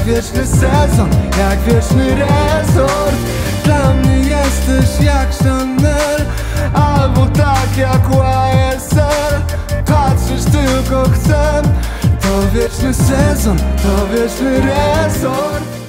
wieczny sezon, jak wieczny resort. Dla mnie jesteś jak Chanel, albo tak jak YSL. Patrzysz tylko chcę. To wieczny sezon, to wieczny resort.